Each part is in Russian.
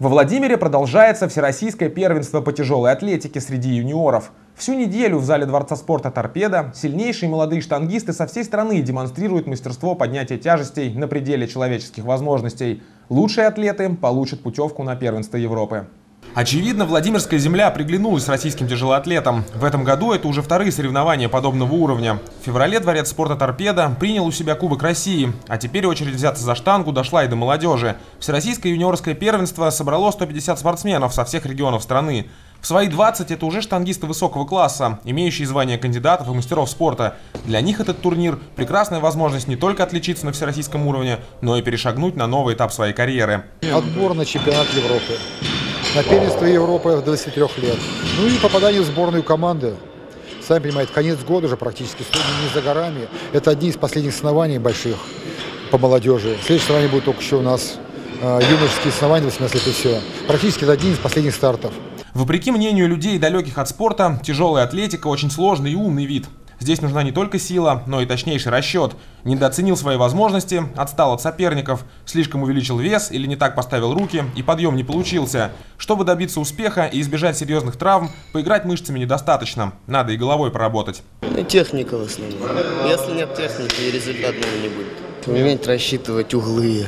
Во Владимире продолжается всероссийское первенство по тяжелой атлетике среди юниоров. Всю неделю в зале Дворца спорта «Торпедо» сильнейшие молодые штангисты со всей страны демонстрируют мастерство поднятия тяжестей на пределе человеческих возможностей. Лучшие атлеты получат путевку на первенство Европы. Очевидно, Владимирская земля приглянулась российским тяжелоатлетам. В этом году это уже вторые соревнования подобного уровня. В феврале Дворец спорта «Торпедо» принял у себя Кубок России, а теперь очередь взяться за штангу дошла и до молодежи. Всероссийское юниорское первенство собрало 150 спортсменов со всех регионов страны. В свои 20 это уже штангисты высокого класса, имеющие звание кандидатов и мастеров спорта. Для них этот турнир – прекрасная возможность не только отличиться на всероссийском уровне, но и перешагнуть на новый этап своей карьеры. Отбор на чемпионат Европы, на первенство Европы в 23 лет. Ну и попадание в сборную команды. Сами понимаете, конец года уже практически не за горами. Это одни из последних соревнований больших по молодежи. Следующее соревнование будет только еще у нас юношеские соревнования, 18 лет и все. Практически это один из последних стартов. Вопреки мнению людей, далеких от спорта, тяжелая атлетика – очень сложный и умный вид. Здесь нужна не только сила, но и точнейший расчет. Недооценил свои возможности, отстал от соперников, слишком увеличил вес или не так поставил руки, и подъем не получился. Чтобы добиться успеха и избежать серьезных травм, поиграть мышцами недостаточно, надо и головой поработать. Техника в основном. Если нет техники, результат не будет. Уметь рассчитывать углы,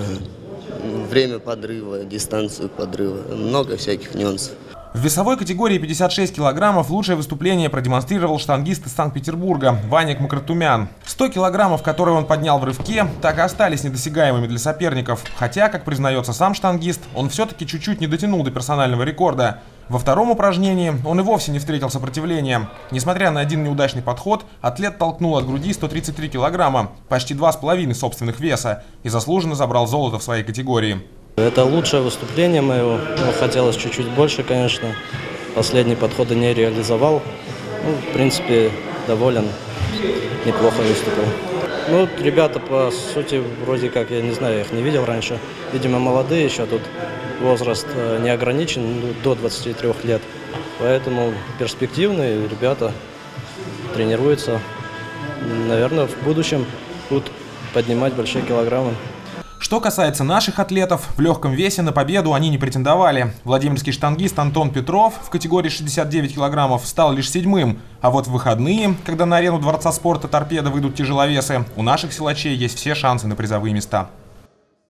время подрыва, дистанцию подрыва, много всяких нюансов. В весовой категории 56 килограммов лучшее выступление продемонстрировал штангист из Санкт-Петербурга Ваня Макротумян. 100 килограммов, которые он поднял в рывке, так и остались недосягаемыми для соперников. Хотя, как признается сам штангист, он все-таки чуть-чуть не дотянул до персонального рекорда. Во втором упражнении он и вовсе не встретил сопротивления. Несмотря на один неудачный подход, атлет толкнул от груди 133 килограмма, почти 2,5 собственных веса, и заслуженно забрал золото в своей категории. Это лучшее выступление моего. Хотелось чуть-чуть больше, конечно. Последние подходы не реализовал. В принципе, доволен. Неплохо выступил. Ребята, по сути, вроде как, я не знаю, я их не видел раньше. Видимо, молодые еще, тут возраст не ограничен, до 23 лет. Поэтому перспективные ребята тренируются. Наверное, в будущем будут поднимать большие килограммы. Что касается наших атлетов, в легком весе на победу они не претендовали. Владимирский штангист Антон Петров в категории 69 килограммов стал лишь 7-м. А вот в выходные, когда на арену Дворца спорта «Торпедо» выйдут тяжеловесы, у наших силачей есть все шансы на призовые места.